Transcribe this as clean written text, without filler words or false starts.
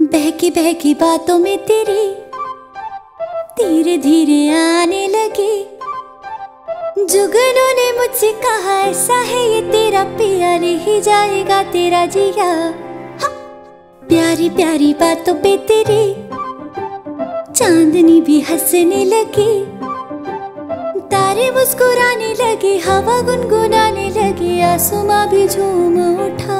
बहकी बातों में तेरी धीरे धीरे आने लगे। जुगनों ने मुझसे कहा ऐसा है ये तेरा पिया रह जाएगा तेरा जिया। प्यारी प्यारी बातों पे तेरी चांदनी भी हंसने लगी। तारे मुस्कुराने लगे, हवा गुनगुनाने लगी, आसमां भी झूम उठा।